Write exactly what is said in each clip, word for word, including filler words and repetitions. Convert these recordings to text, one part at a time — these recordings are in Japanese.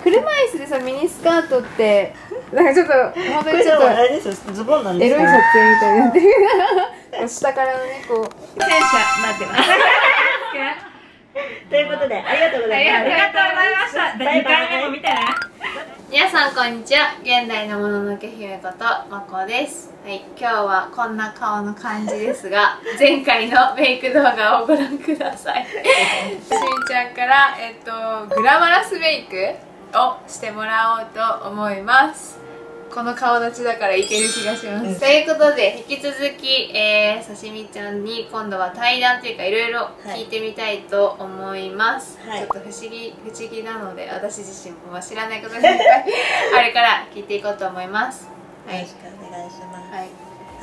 車椅子でさ、ミニスカートってなんかちょっと本当にちょっとあれですよ、ズボンなんですよ。 エロい撮影みたいになってる下からのね、こう戦車待ってますということで、ありがとうございます。 ありがとうございました。にかいめも見てね。 皆さんこんにちは。現代のもののけ姫ことまこです。はい、今日はこんな顔の感じですが前回のメイク動画をご覧くださいしみちゃんから、えっと、グラマラスメイクをしてもらおうと思います。この顔立ちだからいける気がします、うん、ということで引き続き、えー、さしみちゃんに今度は対談というかいろいろ聞いてみたいと思います、はい、ちょっと不思議不思議なので私自身も知らないことがいっぱいあれから聞いていこうと思います。はい、よろしくお願いします。はい、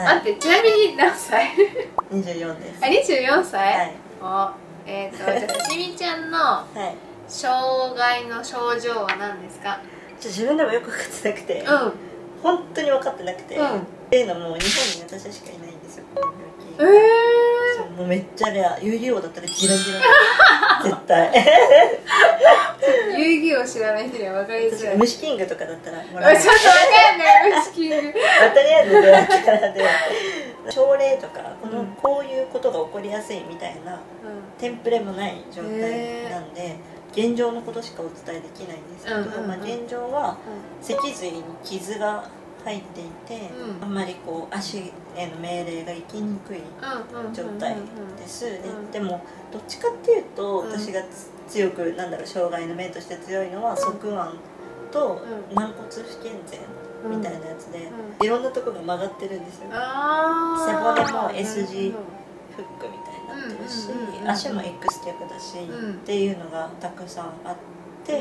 はい、待って、ちなみに何歳？ にじゅうよんです。 あ、にじゅうよんさい？はい、お、えっ、ー、とじゃあさしみちゃんの障害の症状は何ですか？ ちょ自分でもよく分かってなくて、うん、本当に分かってなくて、うん、っていうのも日本に私しかいないんですよ、この病気。えー、そうもうめっちゃレア。遊戯王だったらギラギラ絶対遊戯王知らない人には分かりづらい。 虫キングとかだったらもらえる。 ちょっと分かんない虫キングとりあえずレアキャラで症例とかこの、うん、こういうことが起こりやすいみたいな、うん、テンプレもない状態なんで、現状のことしかお伝えできないんですけど、まあ現状は脊髄に傷が入っていて、うん、あんまりこう足への命令が行きにくい状態です。で、でもどっちかっていうと私が強くなんだろう障害の面として強いのは側腕と軟骨不健全みたいなやつで、いろんなとこが曲がってるんですよ。背骨も エス 字フックみたいになってるし、足も X 脚だし、っていうのがたくさんあって、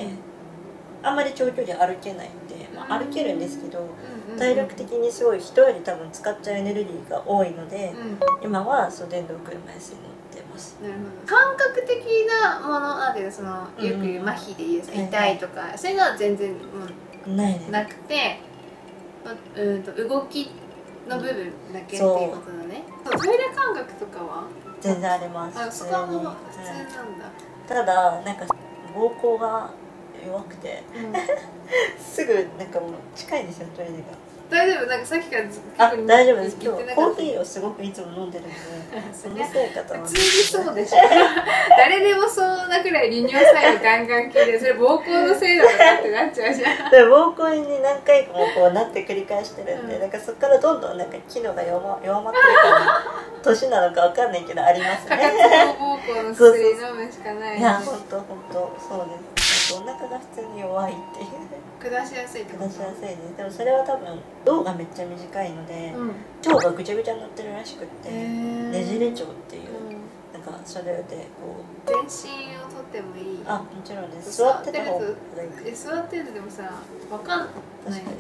あんまり長距離歩けないんで、まあ、歩けるんですけど体力的にすごい人より多分使っちゃうエネルギーが多いので、今はそう電動車椅子に乗ってます。なるほど。感覚的なものなんていうの、そのよく言う麻痺でいうさ、痛いとかそういうのは全然もうないなくて、うんと動きの部分だけっていうことだね。トイレ感覚とかは全然あります。あ、そこはもう普通なんだ。ただなんか膀胱が弱くて、うん、すぐなんかもう近いんですよ、トイレが。大丈夫？なんかさっきから結構あ、大丈夫です。今日コーヒーをすごくいつも飲んでるんでそのせいかとは。普通にそうでしょ誰でもそうなくらい利尿作用ガンガン系で、それ膀胱のせいだとかってなっちゃうじゃん。で膀胱に何回かもこうなって繰り返してるんで、うん、なんかそこからどんどんなんか機能が弱ま弱まってるから年なのかわかんないけどありますね。かかつ膀胱の薬飲むしかない。いや、本当本当そうです。お腹が普通に弱いっていう下しやすいってこと？下しやすいです。でもそれは多分胴がめっちゃ短いので、うん、腸がぐちゃぐちゃになってるらしくって、ねじれ腸っていう、うん、なんかそれでこう全身を取ってもいい？あ、もちろんです。座ってた方がいい。え、座ってるとでもさ、わかんない。確かに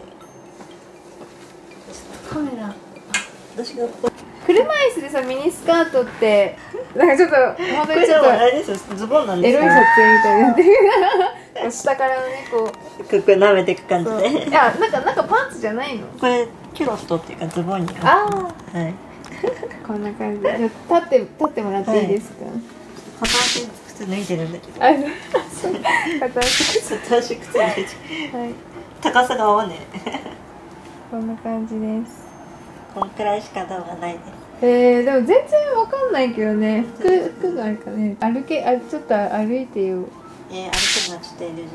カメラ、私がここ車椅子でさ、ミニスカートってなんかちょっと本当にちょっとあれですよ、ズボンなんですよ。エロい撮影みたいになってる下からね、こうここ舐めていく感じで。いや、なんかなんかパンツじゃないの？これキュロットっていうかズボンに。ああ、はい。こんな感じで、じゃ立って立ってもらっていいですか？片足靴脱いでるんだけど。あ、そう。片足片足靴脱いでる。はい。高さが合わねえ。こんな感じです。こんくらいしか動画ないです。えー、でも全然わかんないけどね。服服があるかね。歩け、あ、ちょっと歩いてよ。えー、歩くのはちょっと エヌジ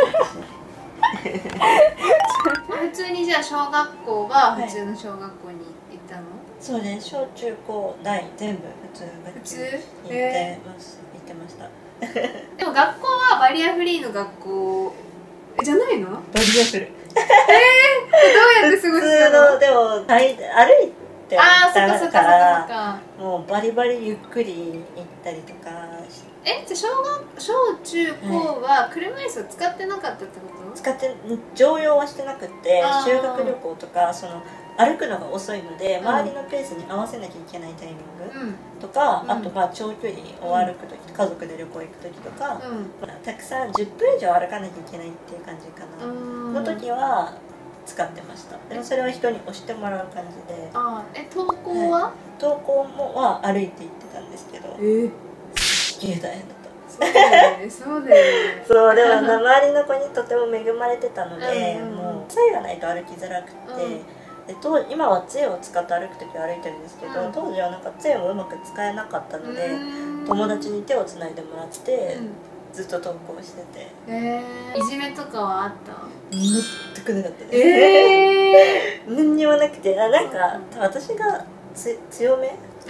ー 普通にじゃあ小学校は普通の小学校に行ったの？はい、そうです。小中高大全部普通普通行ってます。行ってました。でも学校はバリアフリーの学校じゃないの？バリアフル。えー、どうやって過ごしたの？普通のでも歩いてあー、そっかそっかそっか。もうバリバリゆっくり行ったりとかして。え、じゃあ小学小中高は車椅子を使ってなかったってこと？使って常用はしてなくて、修学旅行とかその歩くのが遅いので周りのペースに合わせなきゃいけないタイミングとか、うん、あとまあ長距離を歩く時、うん、家族で旅行行く時とか、うん、たくさんじゅっぷん以上歩かなきゃいけないっていう感じかな、うん、の時は使ってました。でもそれは人に押してもらう感じで。あ、え、登校は？はい、登校もは歩いて行ってたんですけど、えー、すげえ大変だった。 そうだよねそうだよねそうでも周りの子にとても恵まれてたので、 うんうんうん、 もう杖がないと歩きづらくて、 うん、 で当今は杖を使って歩く時は歩いてるんですけど、うん、当時はなんか杖もうまく使えなかったので、友達に手をつないでもらって、うん、ずっと登校してて、 えー、いじめとかはあった？ 全くなかったです、 えー、 何にもなくて、なんか私がつ強めうん、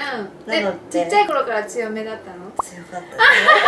なのでちっちゃい頃から強めだったの？ 強かったです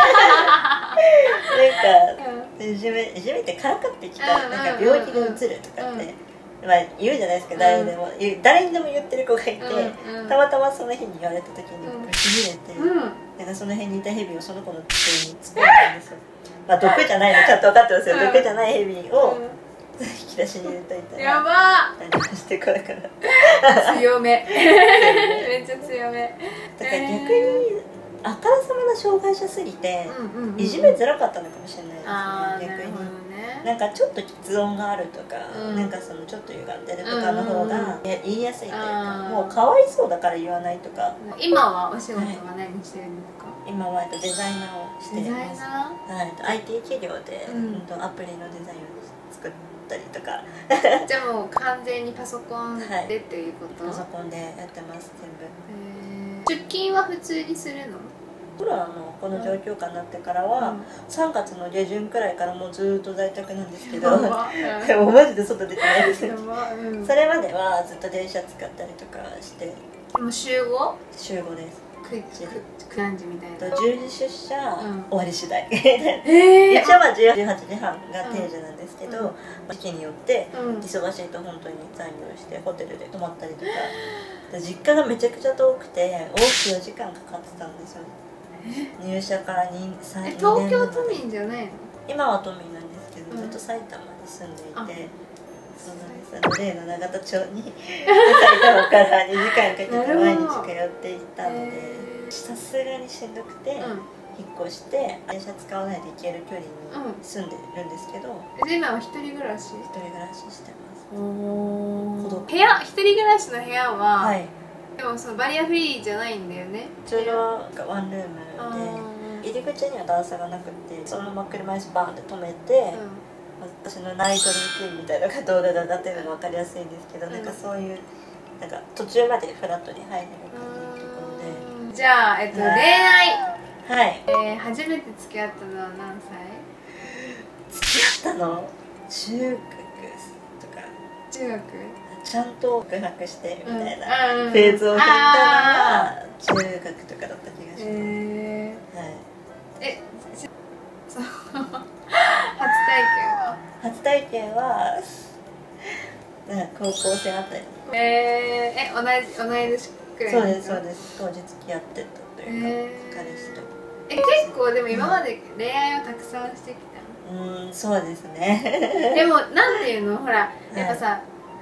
なんか、うん、いじめいじめってからかってきた、うん、なんか病気でうつるとかって、うん、まあ、言うじゃないですか、誰にでも、うん、誰にでも言ってる子がいて、うん、たまたまその日に言われた時にぶち切れて、うん、なんかその辺にいたヘビをその子の机に突っ込んだんですよまあ毒じゃないのちゃんと分かってますよ、うん、毒じゃないヘビを、うん引き出しに入れといたらやばー何してこれから強めめっちゃ強めだから逆にあからさまな障害者すぎて、うんうんうん、いじめづらかったのかもしれないですね、逆に な,、ね、なんかちょっと喫音があるとか、うん、なんかそのちょっと歪んでるとかの方が言いやすいというか、もうかわいそうだから言わないとか。 今はお仕事は何してるんですか？ はい、今はデザイナーをしています。はい、アイティー 企業で、うん、アプリのデザインを作ったりとかじゃあもう完全にパソコンでっていうこと？ はい、パソコンでやってます全部。 出勤は普通にするの？ コロナのこの状況下になってからは、うん、さんがつの下旬くらいからもうずっと在宅なんですけど、うん、もうマジで外出てないです、うん、それまではずっと電車使ったりとかして。 もう週ご？ 週ごです。 何時みたいな。 じゅうじ出社、うん、終わり次第えー、 一応まあじゅうはちじはんが定時なんですけど、時期、うん、によって忙しいと本当に残業してホテルで泊まったりとか、実家がめちゃくちゃ遠くて往復よじかんかかってたんですよ。入社からに、さんねん。 東京都民じゃないの？ 今は都民なんですけど、ずっと埼玉に住んでいて、そうなんです。例の永田町に埼玉からにじかんかけて毎日通っていったので、さすがにしんどくて、うん、引っ越して電車使わないといける距離に住んでるんですけど、 うん、今は一人暮らし？ 一人暮らししてます。 お孤独。部屋、一人暮らしの部屋は、はい、でもそのバリアフリーじゃないんだよね。 普通のワンルームで入り口には段差がなくて、そのまま車椅子バーンって止めて、うん、私のナイトルーティンみたいなのが動画で上がってるのが分かりやすいんですけど、うん、なんかそういうなんか途中までフラットに入れる感じのところで。 じゃあ、えっと、恋愛、 はい、 えー、初めて付き合ったのは何歳？付き合ったの中学とか。 中学？ ちゃんと告白してみたいなフェーズを聞いたのが中学とかだった気がします。えー、はい。 え、そう初体験は？ 初体験はなんか高校生あたり。 えー、え、同じ同い年くらい？ そうですそうです。当時付き合ってたというか、えー、彼氏と。 え、結構でも今まで恋愛をたくさんしてきたの？ うん、そうですね。 でもなんていうの、ほらやっぱさ、はい、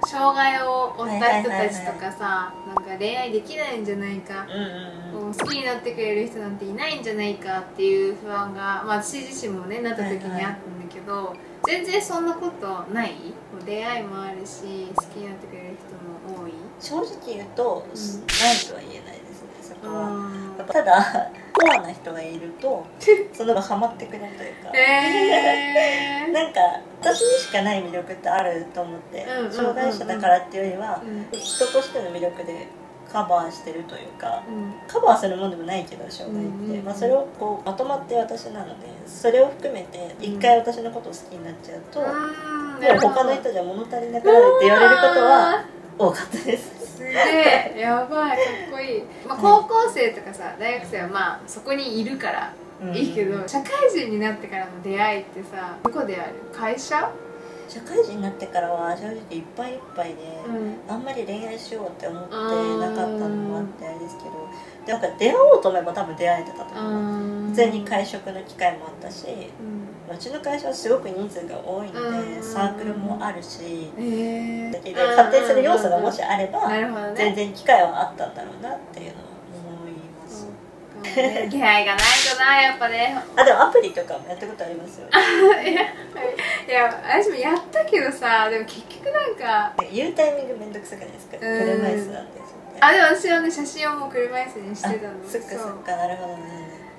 障害を負った人たちとかさ、なんか恋愛できないんじゃないか、うんうんうん、好きになってくれる人なんていないんじゃないかっていう不安が、まあ、私自身もねなった時にあったんだけど、はいはい、全然そんなことない？出会いもあるし好きになってくれる人も多い？ 正直言うと、うん、ないとは言えないですね、そこは。ただコアな人がいるとその場ハマってくれるというか、えー、なんか私にしかない魅力ってあると思って、障害者だからっていうよりは、うん、人としての魅力でカバーしてるというか、うん、カバーするもんでもないけど障害って、うんうんうん、まあ、それをこうまとまって私なので、それを含めて一回私のことを好きになっちゃうと、うん、もう他の人じゃ物足りなくなるって言われることは多かったです。 すげえやばい、かっこいい、まあ、高校生とかさ大学生はまあそこにいるからいいけど、うん、社会人になってからの出会いってさどこである？会社？ 社会人になってからは正直いっぱいいっぱいで、うん、あんまり恋愛しようって思ってなかったのもあってあれですけど、でなんか出会おうと思えば多分出会えてたと思う。普通に会食の機会もあったし、うん、うちの会社はすごく人数が多いのでサークルもあるし、えー、だけど発展する要素がもしあれば、ね、全然機会はあったんだろうなっていうのは思います。 出会いがないとな、やっぱね。 あ、でもアプリとかもやったことありますよ。 いや、いや私もやったけどさ、でも結局なんか言うタイミングめんどくさくないですか？車椅子なんですよね。 あ、でも私はね、写真をもう車椅子にしてたの。 そっかそっか、なるほどね。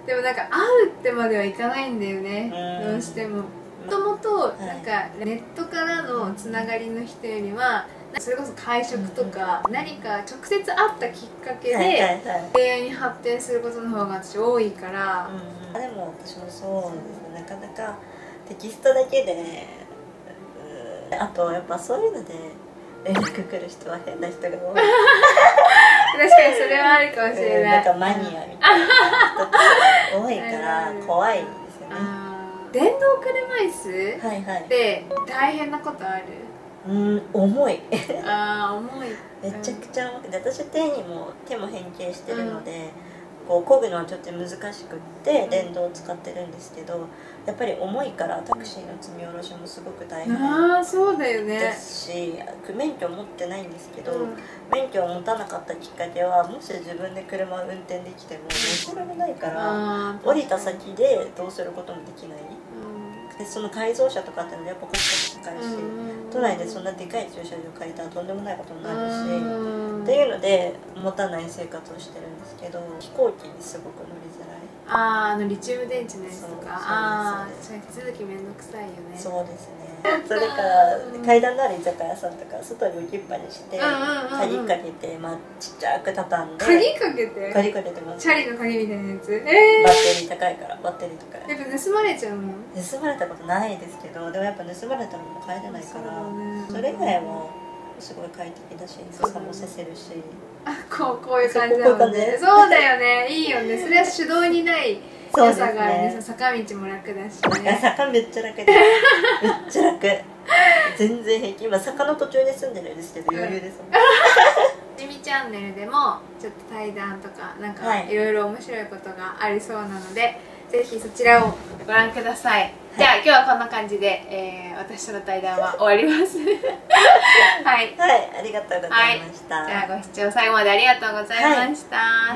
でもなんか会うってまではいかないんだよね、どうしても。もともとなんかネットからのつながりの人よりはそれこそ会食とか何か直接会ったきっかけで恋愛に発展することの方が私多いから。 でも私もそうですね、なかなかテキストだけで、あとやっぱそういうので連絡来る人は変な人が多い。 確かにそれはあるかもしれない。 なんかマニアみたいな人が多いから怖いですよね。 電動車椅子って大変なことある？ うん、重い。 ああ、重い。 めちゃくちゃ重くて、私手にも手も変形してるので、こう漕ぐのはちょっと難しくって電動を使ってるんですけど、やっぱり重いからタクシーの積み下ろしもすごく大変ああ、そうだよね。 ですし、免許持ってないんですけど、うん、免許を持たなかったきっかけは、もし自分で車を運転できても乗せられないから降りた先でどうすることもできない、うん、でその改造車とかってのはやっぱコストも高いし、うん、都内でそんなでかい駐車場借りたらとんでもないことになるし、うん、っていうので持たない生活をしてるんですけど、飛行機にすごく乗りづらい。 あー、あのリチウム電池のやつとか、ああ、それ手続きめんどくさいよね。 そうですね。それから階段のある居酒屋さんとか外に置きっぱにして鍵かけて、まあちっちゃく畳んで。 鍵かけて？ 鍵かけてます。 チャリの鍵みたいなやつ。えー、 バッテリー高いから、バッテリーとか。 やっぱ盗まれちゃうの？ 盗まれたことないですけど、でもやっぱ盗まれたらもう帰れないから、それ以外はすごい快適だし、傘もさせるし。 あ、こうこういう感じだもんね。そうだよね、いいよね。それは手動にない良さがあるね。坂道も楽だしね。 坂めっちゃ楽です。めっちゃ楽。全然平気。今坂の途中に住んでるんですけど余裕ですもん。 ちみチャンネルでもちょっと対談とかなんかいろいろ面白いことがありそうなので、ぜひそちらをご覧ください。じゃあ今日はこんな感じで、えー、私との対談は終わります。はい、 はい、ありがとうございました。 はい、じゃあご視聴最後までありがとうございました。はい、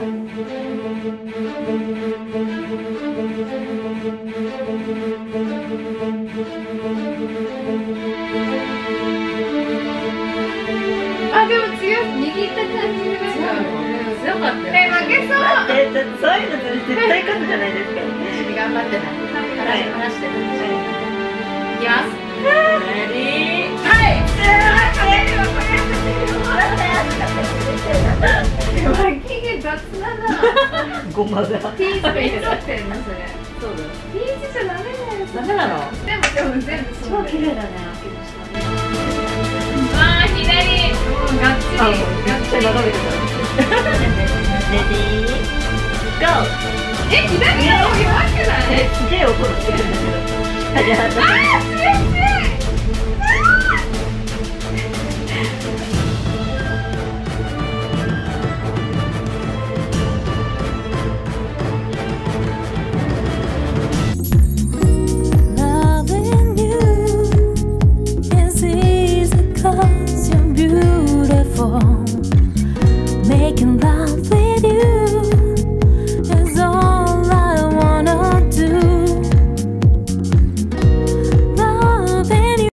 あ、でも強い、握った感じが強かったよ。え、負けそう。 そういうの絶対勝つじゃないですか。 頑張ってない。話してる。いきます。レディー。はい。脇毛雑だな。 ごまだ。 ピースがいつってんのそれ。そうだよ。ピースじゃダメだよ。ダメなの？でもでも全部そう。超綺麗だね。ああ、左。もうがっつり。がっつり眺めてた。 レディー。ゴー。 え、左の方弱くない？ すげえ音がしてるんだけど。 あー、強い強い。